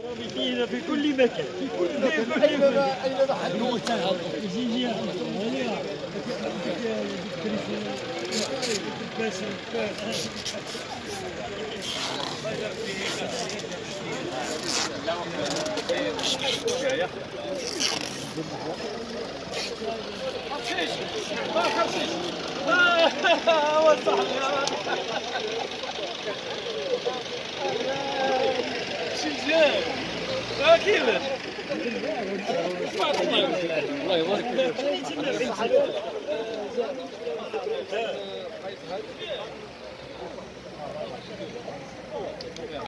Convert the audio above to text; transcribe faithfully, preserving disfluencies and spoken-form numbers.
رابطين في كل مكان، في كل مكان، أينما أينما حدوث زيني هذه كيفاش؟ الله يبارك فيك.